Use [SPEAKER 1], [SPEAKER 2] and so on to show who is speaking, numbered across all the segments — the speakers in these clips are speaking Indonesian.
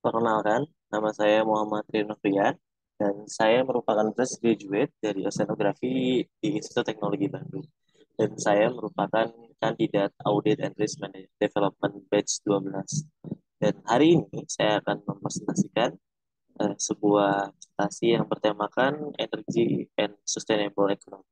[SPEAKER 1] Perkenalkan, nama saya Muhammad Rino Frian, dan saya merupakan fresh graduate dari Oceanografi di Institut Teknologi Bandung. Dan saya merupakan kandidat Audit and Risk Management Development Batch 12. Dan hari ini saya akan mempresentasikan sebuah presentasi yang bertemakan Energy and Sustainable Economy.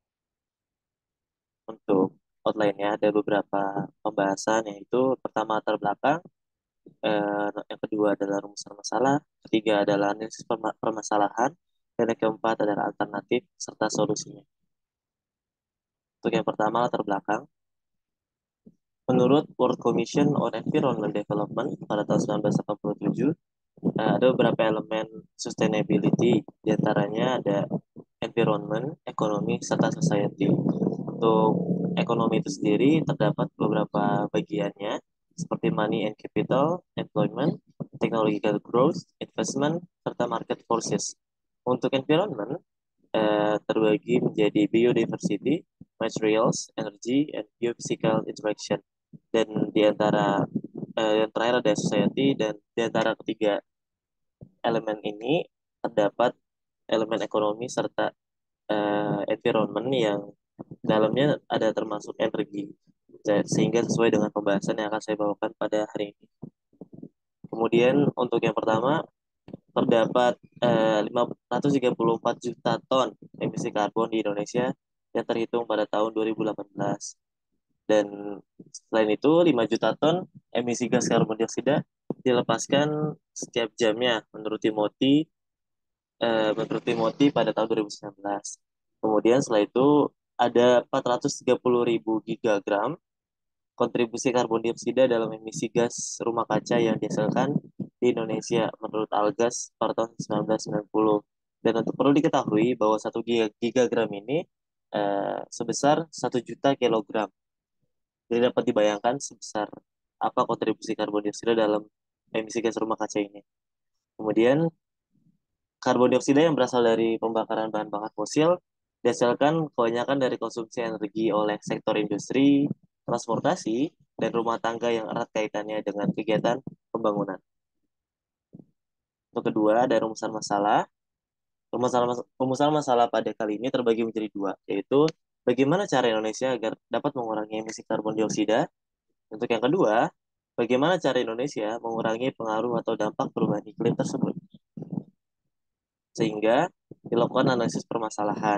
[SPEAKER 1] Untuk outline-nya ada beberapa pembahasan, yaitu pertama latar belakang, yang kedua adalah rumusan masalah, ketiga adalah analisis permasalahan, dan yang keempat adalah alternatif serta solusinya. Untuk yang pertama latar belakang, menurut World Commission on Environment Development pada tahun 1987, ada beberapa elemen sustainability, diantaranya ada environment, ekonomi, serta society. Untuk ekonomi itu sendiri terdapat beberapa bagiannya, seperti money and capital, employment, technological growth, investment, serta market forces. Untuk environment, terbagi menjadi biodiversity, materials, energy, and biophysical interaction. Dan di antara yang terakhir ada society, dan di antara ketiga elemen ini terdapat elemen ekonomi serta environment yang dalamnya ada termasuk energi, sehingga sesuai dengan pembahasan yang akan saya bawakan pada hari ini. Kemudian untuk yang pertama, terdapat 534 juta ton emisi karbon di Indonesia yang terhitung pada tahun 2018. Dan selain itu, 5 juta ton emisi gas karbon dioksida dilepaskan setiap jamnya menurut Timoti pada tahun 2019. Kemudian setelah itu ada 430.000 gigagram kontribusi karbon dioksida dalam emisi gas rumah kaca yang dihasilkan di Indonesia menurut Algas pada tahun 1990. Dan untuk perlu diketahui bahwa 1 gigagram ini sebesar 1 juta kilogram. Jadi dapat dibayangkan sebesar apa kontribusi karbon dioksida dalam emisi gas rumah kaca ini. Kemudian karbon dioksida yang berasal dari pembakaran bahan bakar fosil dihasilkan kebanyakan dari konsumsi energi oleh sektor industri, transportasi, dan rumah tangga yang erat kaitannya dengan kegiatan pembangunan. Untuk kedua, ada rumusan masalah. Rumusan masalah pada kali ini terbagi menjadi dua, yaitu bagaimana cara Indonesia agar dapat mengurangi emisi karbon dioksida. Untuk yang kedua, bagaimana cara Indonesia mengurangi pengaruh atau dampak perubahan iklim tersebut. Sehingga dilakukan analisis permasalahan.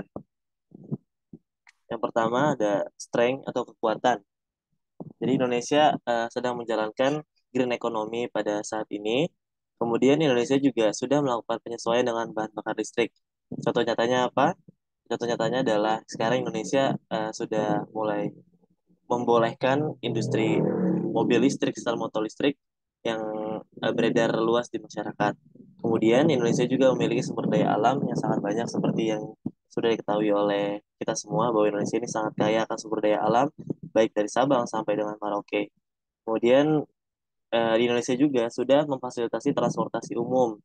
[SPEAKER 1] Yang pertama ada strength atau kekuatan. Jadi Indonesia sedang menjalankan green economy pada saat ini. Kemudian Indonesia juga sudah melakukan penyesuaian dengan bahan bakar listrik. Contoh nyatanya apa? Contoh nyatanya adalah sekarang Indonesia sudah mulai membolehkan industri mobil listrik serta motor listrik yang beredar luas di masyarakat. Kemudian Indonesia juga memiliki sumber daya alam yang sangat banyak seperti yang sudah diketahui oleh kita semua bahwa Indonesia ini sangat kaya akan sumber daya alam baik dari Sabang sampai dengan Merauke. Kemudian di Indonesia juga sudah memfasilitasi transportasi umum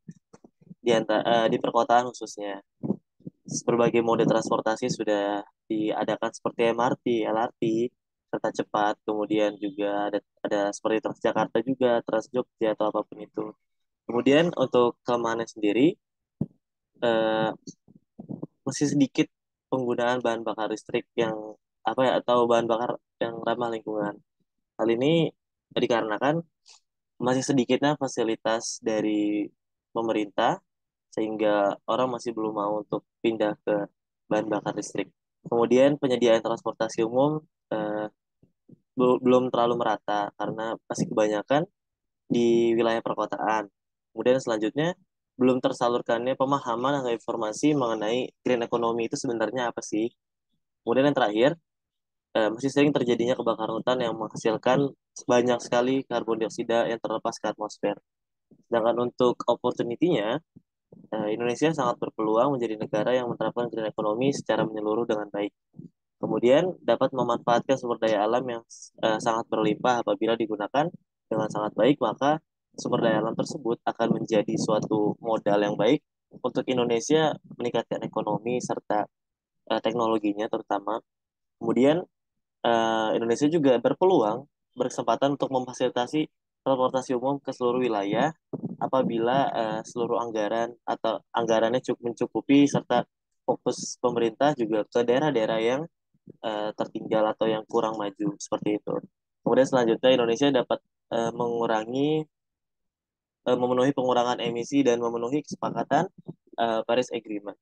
[SPEAKER 1] di perkotaan khususnya. Berbagai mode transportasi sudah diadakan seperti MRT, LRT, kereta cepat, kemudian juga ada seperti Transjakarta juga, Transjogja atau apapun itu. Kemudian untuk kelemahannya sendiri, eh, masih sedikit penggunaan bahan bakar listrik yang apa ya atau bahan bakar yang ramah lingkungan. Hal ini dikarenakan masih sedikitnya fasilitas dari pemerintah sehingga orang masih belum mau untuk pindah ke bahan bakar listrik. Kemudian penyediaan transportasi umum eh, belum terlalu merata karena masih kebanyakan di wilayah perkotaan. Kemudian selanjutnya belum tersalurkannya pemahaman atau informasi mengenai green economy itu sebenarnya apa sih. Kemudian yang terakhir, masih sering terjadinya kebakaran hutan yang menghasilkan banyak sekali karbon dioksida yang terlepas ke atmosfer. Sedangkan untuk opportunity-nya, Indonesia sangat berpeluang menjadi negara yang menerapkan green economy secara menyeluruh dengan baik. Kemudian dapat memanfaatkan sumber daya alam yang sangat berlimpah apabila digunakan dengan sangat baik, maka sumber daya alam tersebut akan menjadi suatu modal yang baik untuk Indonesia meningkatkan ekonomi serta teknologinya terutama. Kemudian Indonesia juga berpeluang berkesempatan untuk memfasilitasi transportasi umum ke seluruh wilayah apabila seluruh anggaran atau anggarannya cukup mencukupi serta fokus pemerintah juga ke daerah-daerah yang tertinggal atau yang kurang maju seperti itu. Kemudian selanjutnya Indonesia dapat mengurangi memenuhi pengurangan emisi dan memenuhi kesepakatan Paris Agreement.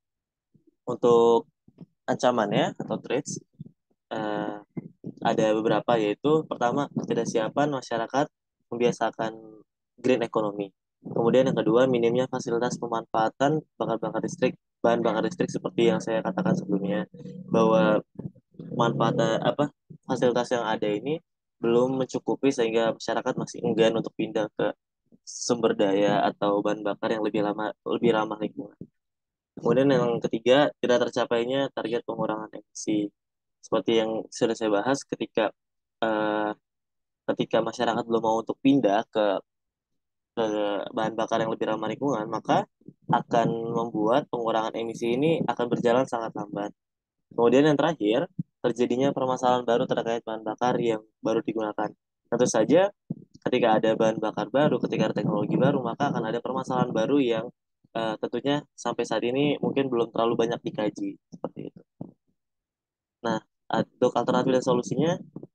[SPEAKER 1] Untuk ancamannya atau threats eh, ada beberapa, yaitu pertama ketidaksiapan masyarakat membiasakan green economy. Kemudian yang kedua minimnya fasilitas pemanfaatan bahan bakar listrik seperti yang saya katakan sebelumnya, bahwa manfaat fasilitas yang ada ini belum mencukupi sehingga masyarakat masih enggan untuk pindah ke sumber daya atau bahan bakar yang lebih ramah lingkungan. Kemudian yang ketiga, tidak tercapainya target pengurangan emisi. Seperti yang sudah saya bahas, eh, ketika masyarakat belum mau untuk pindah ke bahan bakar yang lebih ramah lingkungan, maka akan membuat pengurangan emisi ini akan berjalan sangat lambat. Kemudian yang terakhir, terjadinya permasalahan baru terkait bahan bakar yang baru digunakan. Tentu saja, ketika ada bahan bakar baru, ketika ada teknologi baru, maka akan ada permasalahan baru yang tentunya sampai saat ini mungkin belum terlalu banyak dikaji. Seperti itu. Nah, untuk alternatif dan solusinya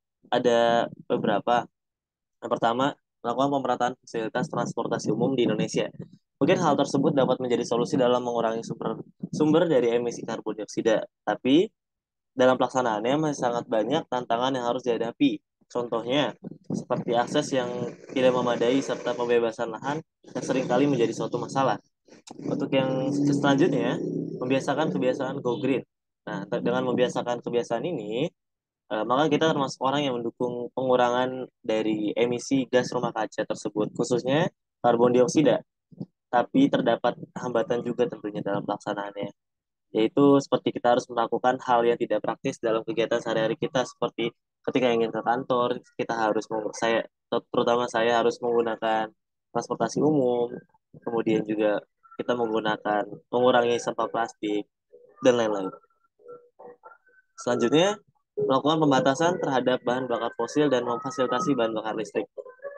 [SPEAKER 1] ada beberapa. Yang pertama, melakukan pemerataan fasilitas transportasi umum di Indonesia. Mungkin hal tersebut dapat menjadi solusi dalam mengurangi sumber sumber dari emisi karbon dioksida. Tapi dalam pelaksanaannya masih sangat banyak tantangan yang harus dihadapi. Contohnya, seperti akses yang tidak memadai serta pembebasan lahan yang seringkali menjadi suatu masalah. Untuk yang selanjutnya, membiasakan kebiasaan go green. Nah, dengan membiasakan kebiasaan ini, maka kita termasuk orang yang mendukung pengurangan dari emisi gas rumah kaca tersebut, khususnya karbon dioksida. Tapi terdapat hambatan juga tentunya dalam pelaksanaannya, yaitu seperti kita harus melakukan hal yang tidak praktis dalam kegiatan sehari-hari kita, seperti ketika ingin ke kantor, kita harus terutama saya harus menggunakan transportasi umum, kemudian juga kita mengurangi sampah plastik dan lain-lain. Selanjutnya, melakukan pembatasan terhadap bahan bakar fosil dan memfasilitasi bahan bakar listrik.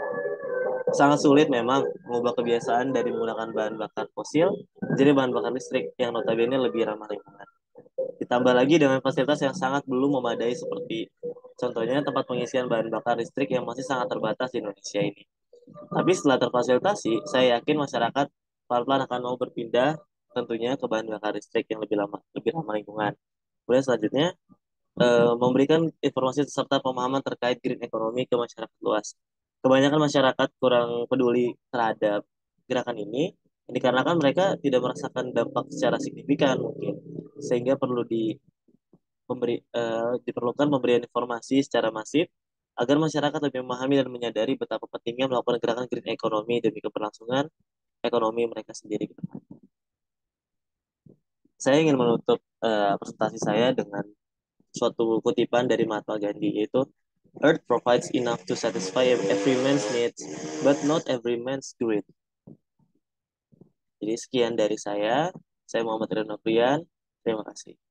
[SPEAKER 1] Sangat sulit memang mengubah kebiasaan dari menggunakan bahan bakar fosil menjadi bahan bakar listrik yang notabene lebih ramah lingkungan. Ditambah lagi dengan fasilitas yang sangat belum memadai, seperti contohnya tempat pengisian bahan bakar listrik yang masih sangat terbatas di Indonesia ini. Tapi setelah terfasilitasi, saya yakin masyarakat pelan-pelan akan mau berpindah tentunya ke bahan bakar listrik yang lebih ramah lingkungan. Kemudian selanjutnya, memberikan informasi serta pemahaman terkait green economy ke masyarakat luas. Kebanyakan masyarakat kurang peduli terhadap gerakan ini, dikarenakan mereka tidak merasakan dampak secara signifikan mungkin, sehingga diperlukan pemberian informasi secara masif agar masyarakat lebih memahami dan menyadari betapa pentingnya melakukan gerakan green economy demi keberlangsungan ekonomi mereka sendiri. Saya ingin menutup presentasi saya dengan suatu kutipan dari Mahatma Gandhi, yaitu Earth provides enough to satisfy every man's needs, but not every man's greed. Jadi sekian dari saya Muhammad Reno Prian, terima kasih.